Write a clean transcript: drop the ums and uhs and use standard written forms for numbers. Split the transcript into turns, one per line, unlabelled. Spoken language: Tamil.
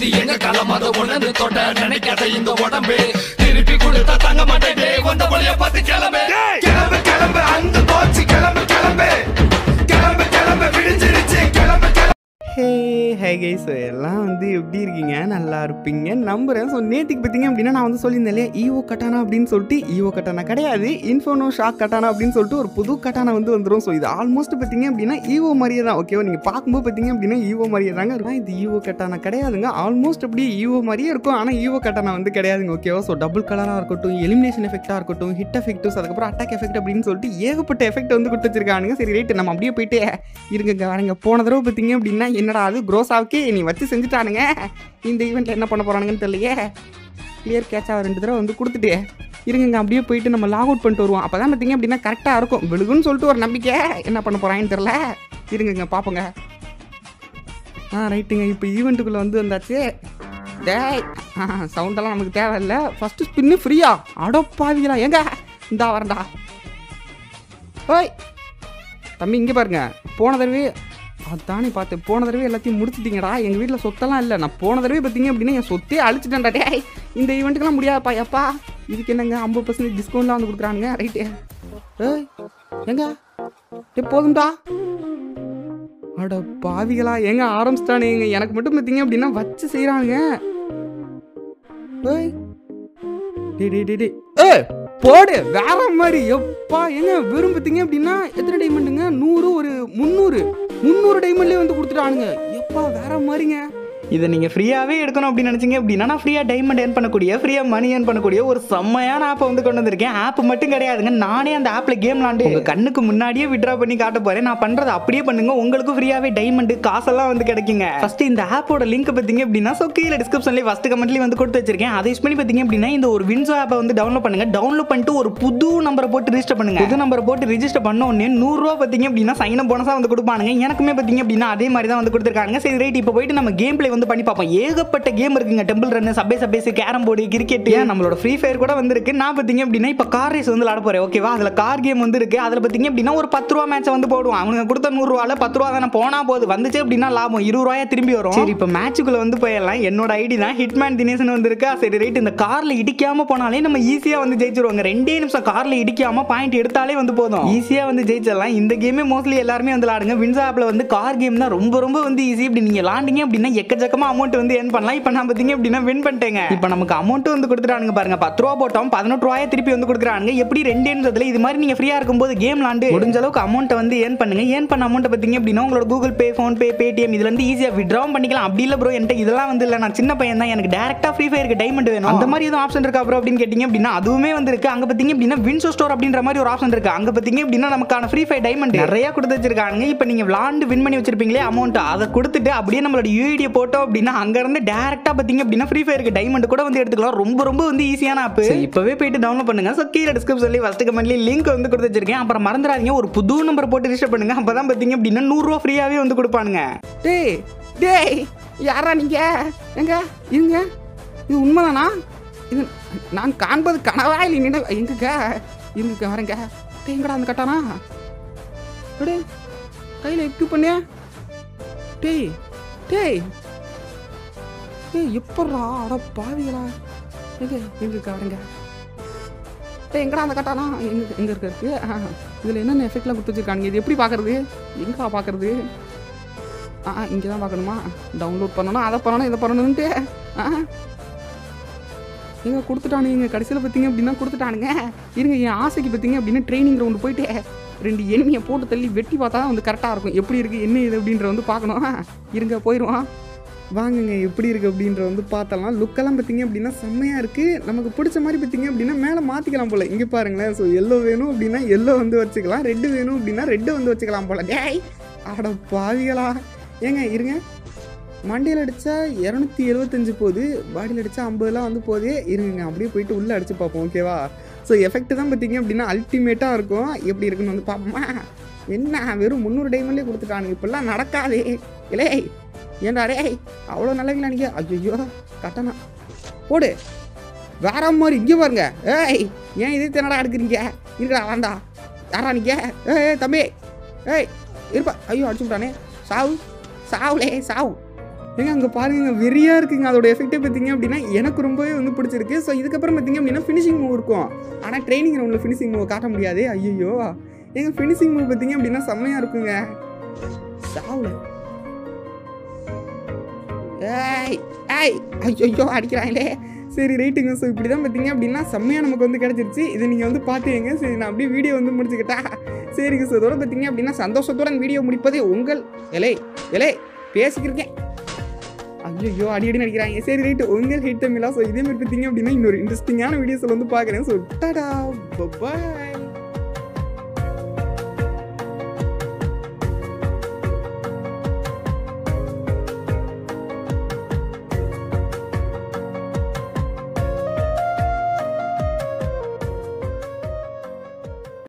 இது எங்க காலம் அதை ஒண்ணு தொட்ட நினைக்காத இந்த உடம்பு திருப்பி கொடுத்தா தங்க மாட்டேன் வந்த வழிய பார்த்து கிளம்பு கிளம்பு கிளம்பு அந்த போச்சு கிளம்பு கிளம்பு கிளம்பு கிளம்பு விடிஞ்சிருச்சு கிளம்பு கிளம்பு.
ஹே கைஸ், எல்லாம் வந்து எப்படி இருக்கீங்க? நல்லா இருப்பீங்க நம்புறேன். ஸோ நேற்றுக்கு பார்த்தீங்க அப்படின்னா நான் வந்து சொல்லியிருந்தேன் இல்லையா, ஈவோ கட்டானா அப்படின்னு சொல்லிட்டு. ஈவோ கட்டானா கிடையாது, இன்ஃபோனோ ஷாக் கட்டானா அப்படின்னு சொல்லிட்டு ஒரு புது கட்டானா வந்து வந்துடும். ஸோ இது ஆல்மோஸ்ட் பார்த்தீங்க அப்படின்னா ஈவோ மாதிரியே தான். ஓகேவா, நீங்கள் பார்க்கும்போது பார்த்தீங்க அப்படின்னா ஈவோ மாதிரியே தாங்க இருக்கும். இது ஈவோ கட்டானா கிடையாதுங்க, ஆல்மோஸ்ட் அப்படியே ஈவோ மாதிரியே இருக்கும். ஆனால் ஈவோ கட்டானா வந்து கிடையாதுங்க. ஓகேவா, ஸோ டபுள் கலராக இருக்கட்டும், எலிமினேஷன் எஃபெக்டாக இருக்கட்டும், ஹிட் எஃபெக்ட்ஸ், அதுக்கப்புறம் அட்டாக் எஃபெக்ட் அப்படின்னு சொல்லிட்டு ஏகப்பட்ட எஃபெக்ட் வந்து கொடுத்து வச்சிருக்கானுங்க. சரி ரைட்டு, நம்ம அப்படியே போயிட்டு இருங்க வரங்க. போன தடவை பார்த்தீங்க அப்படின்னா என்னடா அது க்ரோஸாவுக்கு நீ வச்சு செஞ்சுட்டானுங்க, இந்த ஈவெண்ட்டில் என்ன பண்ண போகிறானுங்கன்னு தெரியலையே. கிளியர் கேட்சாக 2 தடவை வந்து கொடுத்துட்டு இருங்க அப்படியே போயிட்டு நம்ம லாக் அவுட் பண்ணிட்டு வருவோம். அப்போ தான் பார்த்தீங்க அப்படின்னா கரெக்டாக இருக்கும். விழுகுன்னு சொல்லிட்டு ஒரு நம்பிக்கை, என்ன பண்ண போகிறாங்கன்னு தெரில. இருங்க பார்ப்போங்க. ரைட்டுங்க, இப்போ ஈவெண்ட்டுக்குள்ளே வந்து வந்தாச்சு. டேய் சவுண்டெல்லாம் நமக்கு தேவையில்லை. ஃபஸ்ட்டு ஸ்பின்னு ஃப்ரீயா? அடப்பாவீங்களா, எங்க இந்தா வரண்டா. ஓய் தம்பி இங்கே பாருங்க, போன தடவை அதானே பார்த்தேன், போன தடவை எல்லாத்தையும் முடிச்சிட்டிங்கடா. எங்கள் வீட்டில் சொத்தெல்லாம் இல்லை, நான் போன தடவை பார்த்தீங்க அப்படின்னா என் சொத்தே அழிச்சிட்டேன்டா. டே இந்த ஈவெண்ட்டுக்கெல்லாம் முடியாதுப்பா. எப்பா இதுக்கு என்னங்க 50% டிஸ்கவுண்ட்லாம் வந்து கொடுக்குறானுங்க. ரைட்டு ஏய் எங்க போதும்டா. அட பாவிகளா, எங்க ஆரம்பிச்சிட்டானுங்க. எனக்கு மட்டும் பார்த்தீங்க அப்படின்னா வச்சு செய்கிறானுங்க. ஏய் டே போடு வேற மாதிரி. எப்பா எங்க வெறும் பார்த்தீங்க அப்படின்னா எத்தனை டைமண்டுங்க? 100 ஒரு 300 டைமண்ட்லேயே வந்து கொடுத்துட்டானுங்க. எப்பா வேற மாதிரிங்க. இதை நீங்கள் ஃப்ரீயாகவே எடுக்கணும் அப்படின்னு நினச்சிங்க அப்படின்னா நான் ஃப்ரீயாக டைமண்ட் ஏர்ன் பண்ணக்கூடிய, ஃப்ரீயாக மணி ஏர்ன் பண்ணக்கூடிய ஒரு செம்மையான ஆப்பை வந்து கொண்டு வந்திருக்கேன். ஆப் மட்டும் கிடையாதுங்க, நானே அந்த ஆப்பில் கேம் விளாண்டு உங்கள் கண்ணுக்கு முன்னாடியே விட்ரா பண்ணி காட்ட போகிறேன். நான் பண்ணுறது அப்படியே பண்ணுங்க, உங்களுக்கு ஃப்ரீயாகவே டைமண்ட் காசெல்லாம் வந்து கிடைக்குங்க. ஃபஸ்ட்டு இந்த ஆப்போட லிங்க் பார்த்தீங்க அப்படின்னா கீழே டிஸ்கிரிப்ஷன்லேயே ஃபஸ்ட் கமெண்ட்லேயே வந்து கொடுத்து வச்சிருக்கேன். அதை யூஸ் பண்ணி பார்த்தீங்க அப்படின்னா இந்த ஒரு வின்சோ ஆப்பை வந்து டவுன்லோட் பண்ணுங்க. டவுன்லோட் பண்ணிட்டு ஒரு புது நம்பரை போட்டு ரிஜிஸ்டர் பண்ணுங்க. புது நம்பரை போட்டு ரிஜிஸ்டர் பண்ண உடனே 100 ரூபா பார்த்தீங்க அப்படின்னா சைன் அப் போனஸாக வந்து கொடுப்பானுங்க. எனக்குமே பார்த்தீங்க அப்படின்னா அதே மாதிரி தான் வந்து கொடுத்துருக்காங்க. சரி ரைட், இப்போ போயிட்டு நம்ம கேம் பிளே வந்து பண்ணி பார்ப்போம். ஏகப்பட்ட கேம் இருக்குங்க, டெம்பிள் ரன், சபேஸ், கேரம் போர்டு, கிரிக்கெட், நம்மளோட ஃப்ரீ ஃபயர் கூட வந்திருக்கு. நான் பார்த்தீங்க அப்படின்னா இப்போ கார் ரேஸ் வந்து விளாட போறேன். ஓகேவா, அதில் கார் கேம் வந்து இருக்கு. அதில் பார்த்தீங்க அப்படின்னா ஒரு 10 ரூபா மேட்ச் வந்து போடுவோம். அவனுங்க கொடுத்த 100 ரூபால 10 ரூபா தானே போனா போகுது, வந்துச்சு அப்படின்னா லாபம் 20 ரூபாயா திரும்பி வரும். சரி இப்போ மேட்சுக்குள்ள வந்து போயிடலாம். என்னோட ஐடி தான் ஹிட்மேன் தினேசன் வந்து இருக்கா. சரி ரைட், இந்த கார்ல இடிக்காம போனாலே நம்ம ஈஸியா வந்து ஜெயிச்சிருவாங்க. 2 நிமிஷம் கார்ல இடிக்காம பாயிண்ட் எடுத்தாலே வந்து போதும், ஈஸியா வந்து ஜெயிச்சிடலாம். இந்த கேமே மோஸ்ட்லி எல்லாருமே வந்து விளாடுங்க. வின்சோ ஆப்ல வந்து கார் கேம் தான் ரொம்ப வந்து ஈஸி. இப்படி நீங்க விளாண்டிங்க அப்படின்னா எக்கச்சக்கமா அமௌண்ட் வந்து ஏர்ன் பண்ணலாம். இப்போ நான் பார்த்தீங்க அப்படின்னா வின் பண்ணிட்டேங்க. இப்போ நமக்கு அமௌண்ட் வந்து கொடுத்துட்டானுங்க பாருங்க. 10 ரூபா போட்டோம், 18 ரூபாயை திருப்பி வந்து கொடுக்குறானுங்க. எப்படி 2 நிமிஷத்துல இது மாதிரி நீங்க ஃப்ரீயா இருக்கும்போது கேம் விளாண்டு முடிஞ்ச அளவுக்கு அமௌண்ட் வந்து ஏர்ன் பண்ணுங்க. ஏர்ன் பண்ண அமௌண்ட் பார்த்தீங்க அப்படின்னா உங்களோட Google Pay, PhonePe, Paytm இதுல இருந்து ஈஸியா வித்ட்ராவும் பண்ணிக்கலாம். அப்படி இல்ல ப்ரோ என்கிட்ட இதெல்லாம் வந்து இல்ல, நான் சின்ன பையன் தான், எனக்கு டைரக்டா ஃப்ரீ ஃபயருக்கு டைமண்ட் வேணும், அந்த மாதிரி எதுவும் ஆப்ஷன் இருக்கா ப்ரோ அப்படின்னு கேட்டீங்க அப்படின்னா அதுவுமே வந்து இருக்கு. அங்க பார்த்தீங்க அப்படின்னா வின்சோ ஸ்டோர் அப்படின்ற மாதிரி ஒரு ஆப்ஷன் இருக்கு. அங்க பார்த்தீங்க அப்படின்னா நமக்கான ஃப்ரீ ஃபயர் டைமண்ட் நிறைய கொடுத்து வச்சிருக்காங்க. இப்போ நீங்க விளாண்டு வின் பண்ணி வச்சிருப்பீங்களே அமௌண்ட், அதை கொடுத்துட்டு அப்படியே நம்மளோட யூஐடி போட்டோம் அப்படின்னா அங்க இருந்து டைரக்டா பார்த்தீங்க அப்படின்னா ஃப்ரீ ஃபயருக்கு டைமண்ட் கூட வந்து எடுத்துக்கலாம். ரொம்ப வந்து ஈஸியான ஆப். இப்பவே போயிட்டு டவுன்லோட் பண்ணுங்க. சோ கீழே டிஸ்கிரிப்ஷன்ல ஃபர்ஸ்ட் கமெண்ட்ல லிங்க் வந்து கொடுத்து வச்சிருக்கேன். அப்புறம் மறந்துடாதீங்க ஒரு புது நம்பர் போட்டு ரிஜிஸ்டர் பண்ணுங்க. அப்பதான் பாத்தீங்க அப்படின்னா 100 ரூபாய் ஃப்ரீயாவே வந்து கொடுப்பானுங்க. டேய் யாரா நீங்க? எங்க இருங்க, இது உண்மைதானா? இது நான் காண்பது கனவா இல்லை? எங்க வரேங்க. எங்கடா அந்த கட்டானா? கையில எக்யூப் பண்ணியா? டேய் எப்படா? அட பாவிகளா, எங்க வரங்க. எங்கடா அந்த கட்டானா? எங்க இருக்கு? இதில் என்னென்ன எஃபெக்ட்லாம் கொடுத்து வச்சிருக்கானுங்க? இது எப்படி பார்க்கறது? எங்கடா பார்க்கறது? இங்கே தான் பார்க்கணுமா? டவுன்லோட் பண்ணணும், அதை பண்ணணும், இதை பண்ணணுன்ட்டு எங்க கொடுத்துட்டானுங்க. கடைசியில் பார்த்தீங்க அப்படின்னா கொடுத்துட்டானுங்க. இருங்க, என் ஆசைக்கு பார்த்தீங்க அப்படின்னா ட்ரைனிங் ரவுண்டு போயிட்டு 2 எனிமியை போட்டு தள்ளி வெட்டி பார்த்தா தான் வந்து கரெக்டாக இருக்கும். எப்படி இருக்குது என்ன இது அப்படின்ற வந்து பார்க்கணும். இருங்க போயிடுவான். வாங்குங்க எப்படி இருக்குது அப்படின்ற வந்து பார்த்தலாம். லுக்கெல்லாம் பார்த்தீங்க அப்படின்னா செம்மையாக இருக்குது. நமக்கு பிடிச்ச மாதிரி பார்த்தீங்க அப்படின்னா மேலே மாற்றிக்கலாம் போல். இங்கே பாருங்களேன். ஸோ எல்லோ வேணும் அப்படின்னா எல்லோ வந்து வச்சுக்கலாம், ரெட்டு வேணும் அப்படின்னா ரெட்டு வந்து வச்சுக்கலாம் போல். டேய் அட பாவிகளா. ஏங்க இருங்க, மண்டையில் அடித்தா 275 போகுது, பாடியில் அடித்தா 50லாம் வந்து போதே. இருங்க அப்படியே போயிட்டு உள்ளே அடித்து பார்ப்போம். ஓகேவா, ஸோ எஃபெக்ட் தான் பார்த்தீங்க அப்படின்னா அல்டிமேட்டாக இருக்கும். எப்படி இருக்குன்னு வந்து பார்ப்போமா? என்ன வெறும் 300 டைமண்ட்லேயே கொடுத்துட்டானுங்க. இப்படிலாம் நடக்காதே. இல்லை ஏன்டா ரே அவ்வளோ நல்லவங்களா நீங்கள்? ஐயோ கட்டணா போடு வேற மாதிரி. இங்கே பாருங்க. ஏன் இதே தினடா எடுக்கிறீங்க? இருக்கா வேண்டா யாரா நீங்கள்? தம்பி இருப்பா. ஐயோ அடிச்சு விட்டானே. சாவுலே சாவு. ஏங்க அங்கே பாருங்க வெறியாக இருக்குங்க. அதோட எஃபெக்டே பார்த்தீங்க அப்படின்னா எனக்கு ரொம்பவே வந்து பிடிச்சிருக்கு. ஸோ இதுக்கப்புறம் பார்த்தீங்க அப்படின்னா ஃபினிஷிங் மூவ் இருக்கும். ஆனால் ட்ரைனிங் ரவுண்டில் ஃபினிஷிங் மூவ் காட்ட முடியாது. ஐயோ ஏங்க ஃபினிஷிங் மூவ் பார்த்தீங்க அப்படின்னா செம்மையாக இருக்குங்க. சாவுல ஏய் ஏய் ஐயோ அடிக்கிறாங்களே. சரி ரைட்டுங்க. ஸோ இப்படி தான் பார்த்தீங்க அப்படின்னா செம்மையாக நமக்கு வந்து கிடச்சிருச்சு. இதை நீங்கள் வந்து பார்த்துங்க. சரி நான் அப்படியே வீடியோ வந்து முடிச்சுக்கிட்டா சரிங்க. ஸோ இதோட பார்த்தீங்க அப்படின்னா சந்தோஷத்தோட வீடியோ முடிப்பது உங்கள் எலே பேசிக்கிருக்கேன். ஐயோ அடி நடிக்கிறாங்க. சரி ரைட்டு உங்கள் ஹிட் தமிழா. ஸோ இதே மாதிரி பார்த்தீங்க அப்படின்னா இன்னொரு இன்ட்ரெஸ்டிங்கான வீடியோஸில் வந்து பார்க்குறேன். ஸோ டாடா பாய்.